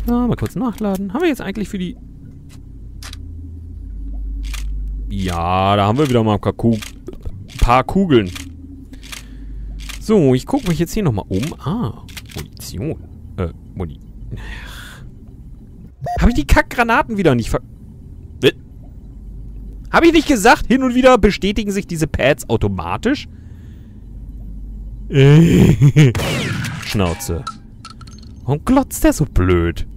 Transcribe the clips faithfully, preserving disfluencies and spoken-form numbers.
Ja, mal kurz nachladen. Haben wir jetzt eigentlich für die... Ja, da haben wir wieder mal ein paar Kugeln. So, ich gucke mich jetzt hier nochmal um. Ah, Munition. Äh, Muni... Habe ich die Kackgranaten wieder nicht ver... Habe ich nicht gesagt, hin und wieder bestätigen sich diese Pads automatisch? Schnauze. Warum glotzt der so blöd?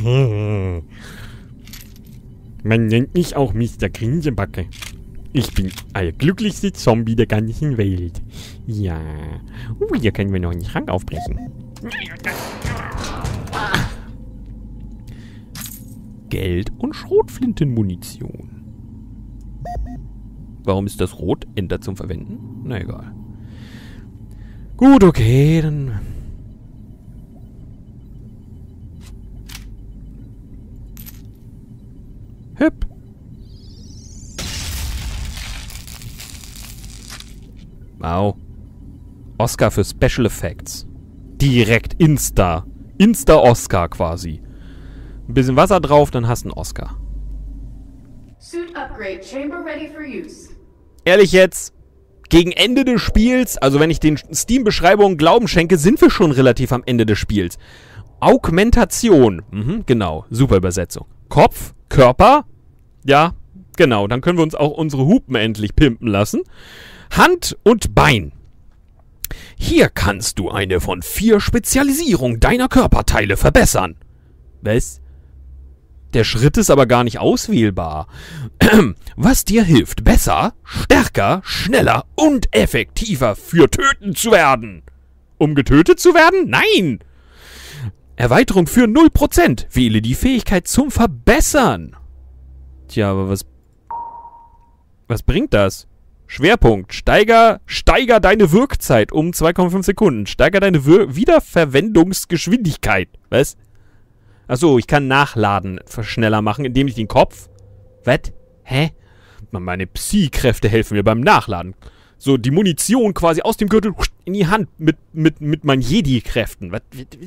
Man nennt mich auch Mister Grinsebacke. Ich bin der glücklichste Zombie der ganzen Welt. Ja. Uh, hier können wir noch einen Schrank aufbrechen. Geld und Schrotflintenmunition. Warum ist das rot? Enter zum Verwenden? Na egal. Gut, okay, dann... Hüpp. Wow. Oscar für Special Effects. Direkt Insta. Insta-Oscar quasi. Ein bisschen Wasser drauf, dann hast du einen Oscar. Suit upgrade chamber ready for use. Ehrlich jetzt, gegen Ende des Spiels, also wenn ich den Steam-Beschreibungen Glauben schenke, sind wir schon relativ am Ende des Spiels. Augmentation. Mhm, genau, super Übersetzung. Kopf, Körper, ja, genau, dann können wir uns auch unsere Hupen endlich pimpen lassen. Hand und Bein. Hier kannst du eine von vier Spezialisierungen deiner Körperteile verbessern. Was? Der Schritt ist aber gar nicht auswählbar. Was dir hilft, besser, stärker, schneller und effektiver für Töten zu werden. Um getötet zu werden? Nein! Erweiterung für null Prozent. Wähle die Fähigkeit zum Verbessern. Tja, aber was... Was bringt das? Schwerpunkt. Steiger, steiger deine Wirkzeit um zwei Komma fünf Sekunden. Steiger deine Wir- Wiederverwendungsgeschwindigkeit. Was? Achso, ich kann Nachladen schneller machen, indem ich den Kopf... Was? Hä? Meine Psi-Kräfte helfen mir beim Nachladen. So, die Munition quasi aus dem Gürtel in die Hand mit, mit, mit meinen Jedi-Kräften. Was?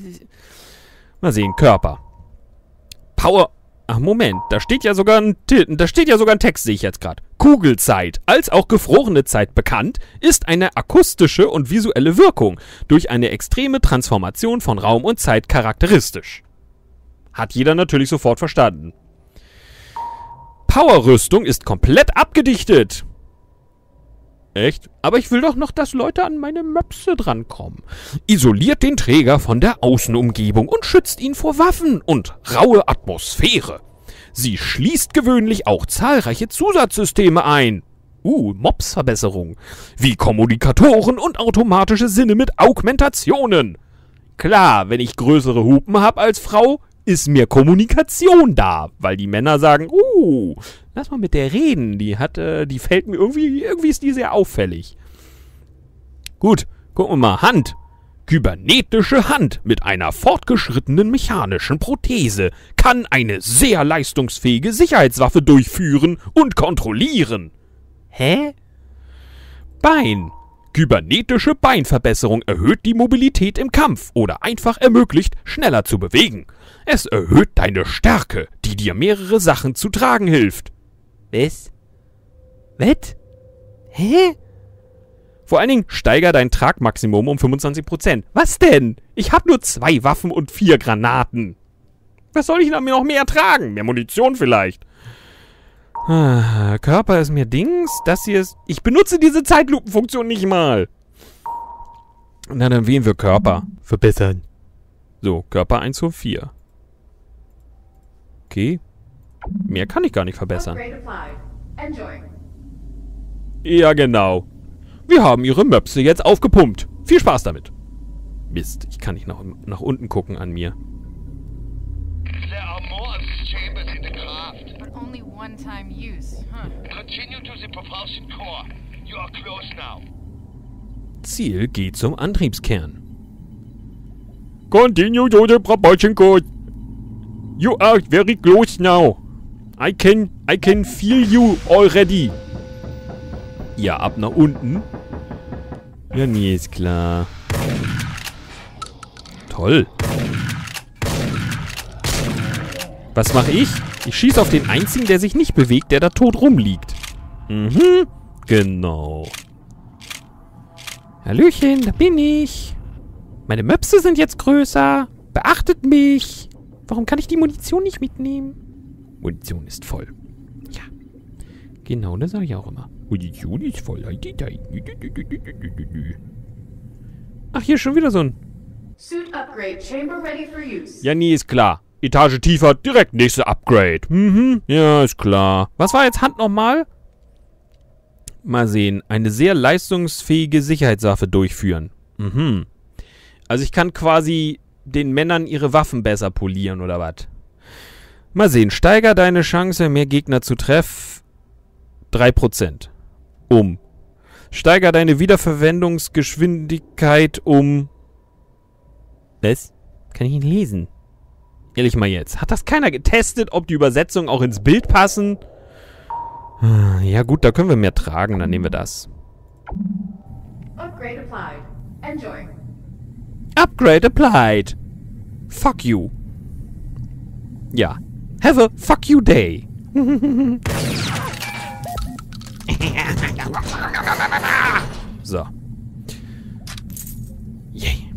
Mal sehen, Körper. Power... Ach, Moment, da steht ja sogar ein, da steht ja sogar ein Text, sehe ich jetzt gerade. Kugelzeit, als auch gefrorene Zeit bekannt, ist eine akustische und visuelle Wirkung durch eine extreme Transformation von Raum und Zeit charakteristisch. Hat jeder natürlich sofort verstanden. Powerrüstung ist komplett abgedichtet. Echt? Aber ich will doch noch, dass Leute an meine Möpse drankommen. Isoliert den Träger von der Außenumgebung und schützt ihn vor Waffen und raue Atmosphäre. Sie schließt gewöhnlich auch zahlreiche Zusatzsysteme ein. Uh, Mobsverbesserung. Wie Kommunikatoren und automatische Sinne mit Augmentationen. Klar, wenn ich größere Hupen habe als Frau, ist mehr Kommunikation da, weil die Männer sagen, uh, lass mal mit der reden, die hat, äh, die fällt mir irgendwie, irgendwie ist die sehr auffällig. Gut, gucken wir mal, Hand. Kybernetische Hand mit einer fortgeschrittenen mechanischen Prothese kann eine sehr leistungsfähige Sicherheitswaffe durchführen und kontrollieren. Hä? Bein. Kybernetische Beinverbesserung erhöht die Mobilität im Kampf oder einfach ermöglicht, schneller zu bewegen. Es erhöht deine Stärke, die dir mehrere Sachen zu tragen hilft. Was? Was? Hä? Vor allen Dingen steiger dein Tragmaximum um fünfundzwanzig Prozent. Was denn? Ich habe nur zwei Waffen und vier Granaten. Was soll ich denn noch mehr tragen? Mehr Munition vielleicht. Ah, Körper ist mir Dings. Das hier ist... Ich benutze diese Zeitlupenfunktion nicht mal. Na, dann wählen wir Körper. Verbessern. So, Körper eins zu vier. Okay. Mehr kann ich gar nicht verbessern. Ja, genau. Wir haben ihre Möpse jetzt aufgepumpt. Viel Spaß damit. Mist, ich kann nicht nach, nach unten gucken an mir. There are more of these chambers in the craft. But only one-time use, huh? Continue to the propulsion core. You are close now. Ziel geht zum Antriebskern. Continue to the propulsion core. You are very close now. I can, I can feel you already. Ja, ab nach unten. Ja, nee, ist klar. Was mache ich? Ich schieße auf den einzigen, der sich nicht bewegt, der da tot rumliegt. Mhm, genau. Hallöchen, da bin ich. Meine Möpse sind jetzt größer. Beachtet mich. Warum kann ich die Munition nicht mitnehmen? Munition ist voll. Ja. Genau, das sage ich auch immer. Munition ist voll. Ach, hier schon wieder so ein... Suit upgrade chamber ready for use. Ja, nee, ist klar. Etage tiefer, direkt nächste Upgrade. Mhm, ja, ist klar. Was war jetzt Hand nochmal? Mal sehen. Eine sehr leistungsfähige Sicherheitswaffe durchführen. Mhm. Also ich kann quasi den Männern ihre Waffen besser polieren, oder was? Mal sehen. Steiger deine Chance, mehr Gegner zu treffen. drei Prozent. Um. Steiger deine Wiederverwendungsgeschwindigkeit um... Was? Kann ich ihn lesen? Ehrlich mal jetzt. Hat das keiner getestet, ob die Übersetzungen auch ins Bild passen? Ja gut, da können wir mehr tragen. Dann nehmen wir das. Upgrade applied. Enjoy. Upgrade applied. Fuck you. Ja. Have a fuck you day. So. Yay.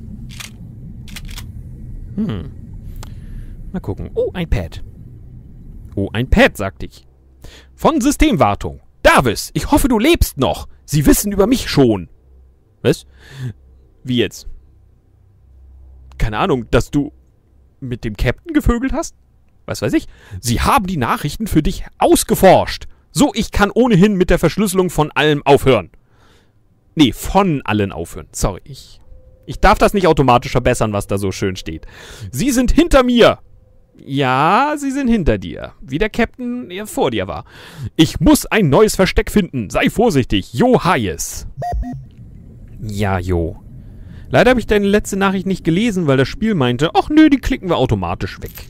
Hm. Mal gucken. Oh, ein Pad. Oh, ein Pad, sagte ich. Von Systemwartung. Davis, ich hoffe, du lebst noch. Sie wissen über mich schon. Was? Wie jetzt? Keine Ahnung, dass du mit dem Captain gevögelt hast? Was weiß ich? Sie haben die Nachrichten für dich ausgeforscht. So, ich kann ohnehin mit der Verschlüsselung von allem aufhören. Nee, von allen aufhören. Sorry, ich... Ich darf das nicht automatisch verbessern, was da so schön steht. Sie sind hinter mir. Ja, sie sind hinter dir. Wie der Captain ja, vor dir war. Ich muss ein neues Versteck finden. Sei vorsichtig. Jo Hayes. Ja, Jo. Leider habe ich deine letzte Nachricht nicht gelesen, weil das Spiel meinte, ach nö, die klicken wir automatisch weg.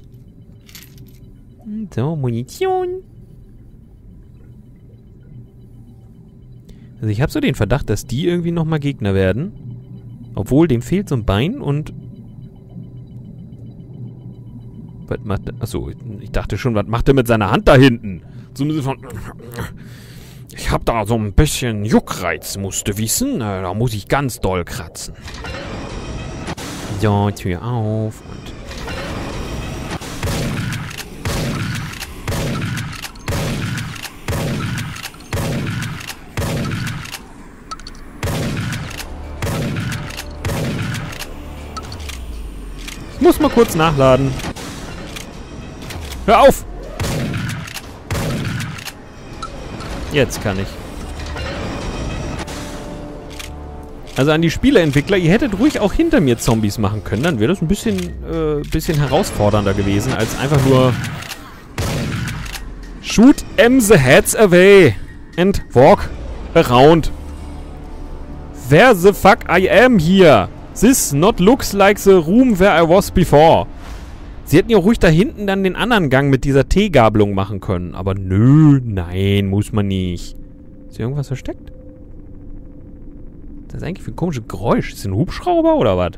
So, Munition. Also ich habe so den Verdacht, dass die irgendwie nochmal Gegner werden. Obwohl, dem fehlt so ein Bein und... Was macht er? Achso, ich dachte schon, was macht er mit seiner Hand da hinten? So ein bisschen von... Ich hab da so ein bisschen Juckreiz, musst du wissen. Da muss ich ganz doll kratzen. So, Tür auf und... Ich muss mal kurz nachladen. Hör auf! Jetzt kann ich. Also an die Spieleentwickler, ihr hättet ruhig auch hinter mir Zombies machen können. Dann wäre das ein bisschen, äh, bisschen herausfordernder gewesen, als einfach nur Shoot em the heads away and walk around. Where the fuck I am here? This not looks like the room where I was before. Sie hätten ja ruhig da hinten dann den anderen Gang mit dieser Teegabelung machen können. Aber nö, nein, muss man nicht. Ist hier irgendwas versteckt? Das ist eigentlich für ein komisches Geräusch. Ist das ein Hubschrauber oder was?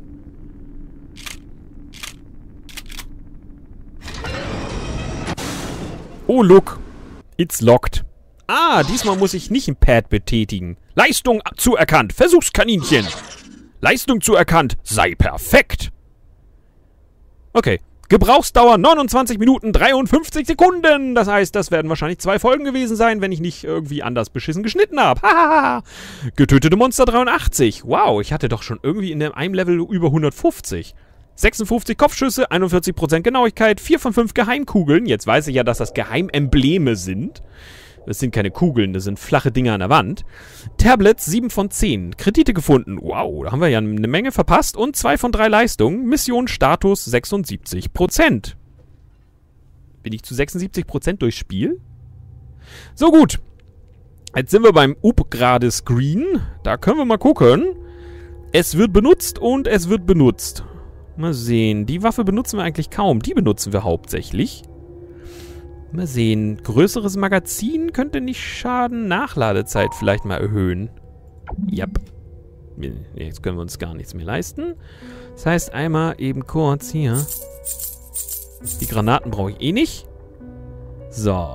Oh, look. It's locked. Ah, diesmal muss ich nicht ein Pad betätigen. Leistung zuerkannt. Versuchskaninchen. Leistung zuerkannt. Sei perfekt. Okay. Gebrauchsdauer neunundzwanzig Minuten dreiundfünfzig Sekunden. Das heißt, das werden wahrscheinlich zwei Folgen gewesen sein, wenn ich nicht irgendwie anders beschissen geschnitten habe. Hahaha. Getötete Monster dreiundachtzig. Wow, ich hatte doch schon irgendwie in einem Level über hundertfünfzig. sechsundfünfzig Kopfschüsse, einundvierzig Prozent Genauigkeit, vier von fünf Geheimkugeln. Jetzt weiß ich ja, dass das Geheimembleme sind. Das sind keine Kugeln, das sind flache Dinger an der Wand. Tablets sieben von zehn. Kredite gefunden. Wow, da haben wir ja eine Menge verpasst. Und zwei von drei Leistungen. Mission Status sechsundsiebzig Prozent. Bin ich zu sechsundsiebzig Prozent durchs Spiel? So gut. Jetzt sind wir beim Upgrade-Screen. Da können wir mal gucken. Es wird benutzt und es wird benutzt. Mal sehen. Die Waffe benutzen wir eigentlich kaum. Die benutzen wir hauptsächlich. Mal sehen. Größeres Magazin könnte nicht schaden. Nachladezeit vielleicht mal erhöhen. Yep. Jetzt können wir uns gar nichts mehr leisten. Das heißt, einmal eben kurz hier. Die Granaten brauche ich eh nicht. So.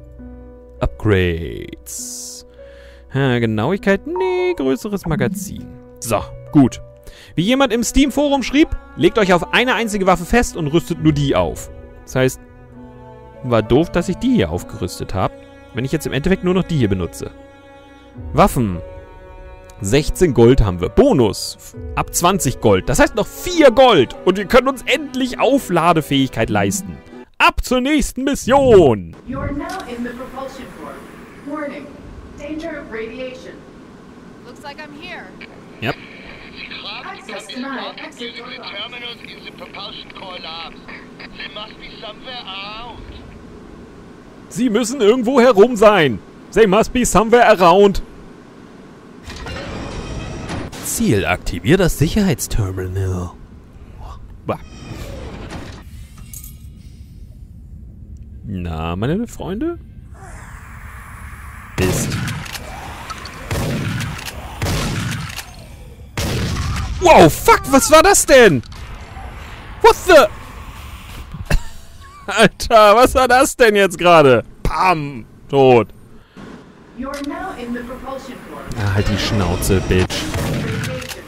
Upgrades. Ha, Genauigkeit? Nee, größeres Magazin. So, gut. Wie jemand im Steam-Forum schrieb, legt euch auf eine einzige Waffe fest und rüstet nur die auf. Das heißt, war doof, dass ich die hier aufgerüstet habe, wenn ich jetzt im Endeffekt nur noch die hier benutze. Waffen. sechzehn Gold haben wir. Bonus. Ab zwanzig Gold. Das heißt noch vier Gold. Und wir können uns endlich Aufladefähigkeit leisten. Ab zur nächsten Mission. You are now in the propulsion core. Warning. Danger of radiation. Looks like I'm here. Yep. Access denied. Exit door The locked. terminals in the propulsion core labs. They must be somewhere around. Sie müssen irgendwo herum sein. They must be somewhere around. Ziel, aktivier das Sicherheitsterminal. Na, meine Freunde? Mist. Wow, fuck, was war das denn? What the... Alter, was war das denn jetzt gerade? Pam, tot. You are now in the propulsion core. Ah, halt die Schnauze, Bitch. Radiation.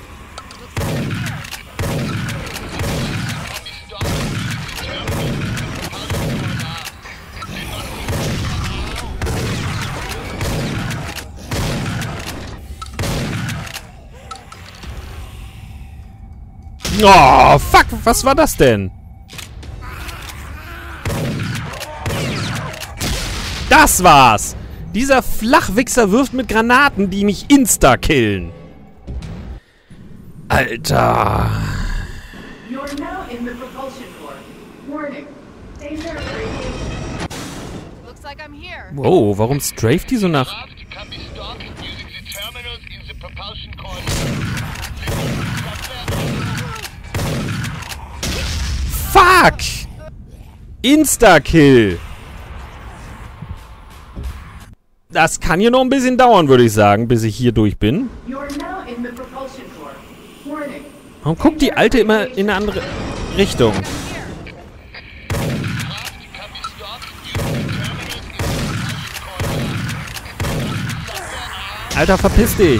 Oh, fuck, was war das denn? Das war's! Dieser Flachwichser wirft mit Granaten, die mich insta-killen. Alter. You are now in the propulsion core. Warning. Danger of radiation. Looks like I'm here. Wow, warum straft die so nach... Craft can be stopped using the terminals in the propulsion core. Fuck! Insta-Kill! Das kann hier noch ein bisschen dauern, würde ich sagen, bis ich hier durch bin. You are now in the propulsion core. Warning. Warum guckt die Alte immer in eine andere Richtung? I'm here. Craft can be stopped using the terminals in the propulsion core. Alter, verpiss dich!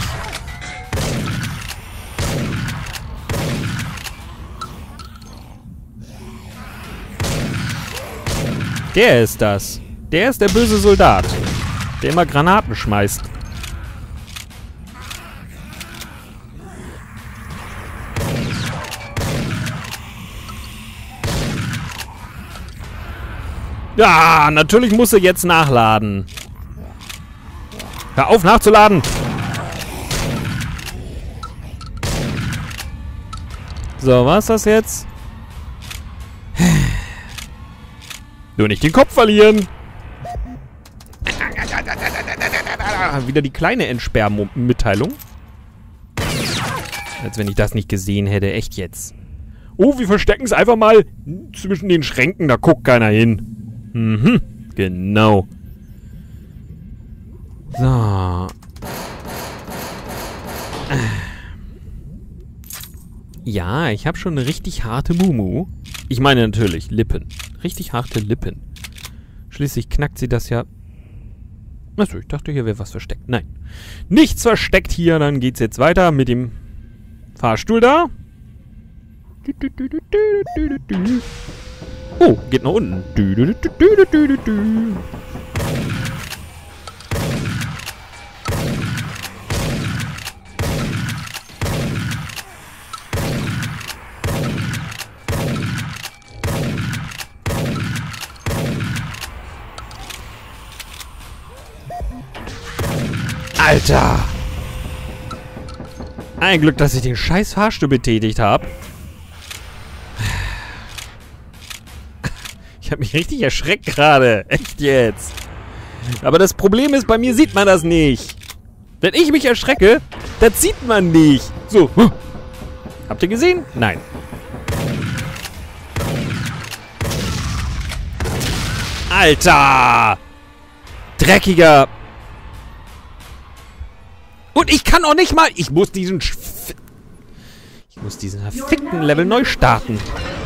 Der ist das. Der ist der böse Soldat, der immer Granaten schmeißt. Ja, natürlich muss er jetzt nachladen. Hör auf, nachzuladen! So, was ist das jetzt? Nur nicht den Kopf verlieren! Wieder die kleine Entsperrmitteilung. Als wenn ich das nicht gesehen hätte. Echt jetzt. Oh, wir verstecken es einfach mal zwischen den Schränken. Da guckt keiner hin. Mhm, genau. So. Ja, ich habe schon eine richtig harte Mumu. Ich meine natürlich Lippen. Richtig harte Lippen. Schließlich knackt sie das ja... Achso, ich dachte, hier wäre was versteckt. Nein. Nichts versteckt hier. Dann geht's jetzt weiter mit dem Fahrstuhl da. Oh, geht nach unten. Alter! Ein Glück, dass ich den scheiß Fahrstuhl betätigt habe. Ich habe mich richtig erschreckt gerade. Echt jetzt. Aber das Problem ist, bei mir sieht man das nicht. Wenn ich mich erschrecke, das sieht man nicht. So. Habt ihr gesehen? Nein. Alter! Dreckiger... Und ich kann auch nicht mal... Ich muss diesen... Sch- Ich muss diesen verfickten Level neu starten.